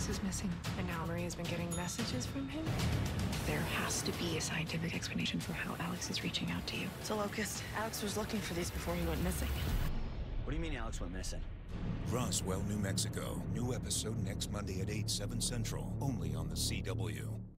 Alex is missing, and now Maria's been getting messages from him. There has to be a scientific explanation for how Alex is reaching out to you. It's a locust. Alex was looking for these before he went missing. What do you mean Alex went missing? Roswell, New Mexico. New episode next Monday at 8, 7 Central. Only on the CW.